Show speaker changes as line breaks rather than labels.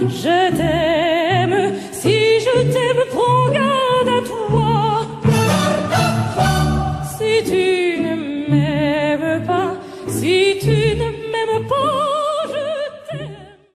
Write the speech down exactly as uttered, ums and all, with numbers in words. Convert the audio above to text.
je t'aime. Si je t'aime, prends garde à toi. Si tu ne m'aimes pas, si tu ne m'aimes pas,